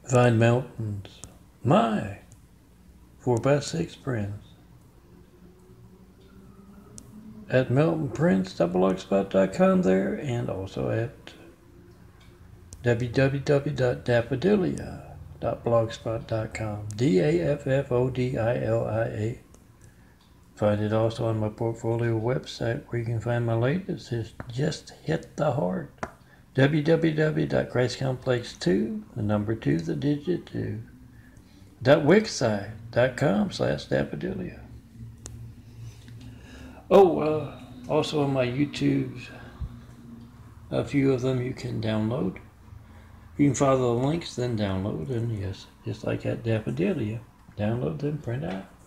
Find Melton's, my 4x6 prints at MELTONPRINTS.blogspot.com there, and also at www.daffodilia.blogspot.com. DAFFODILIA. Find it also on my portfolio website, where you can find my latest. It's Just Hit the Heart. www.christcomplex2, the number 2, the digit 2. .wixsite.com/daffodilia. Also on my YouTubes, a few of them you can download. You can follow the links, then download, and yes, just like at Daffodilia, download, then print out.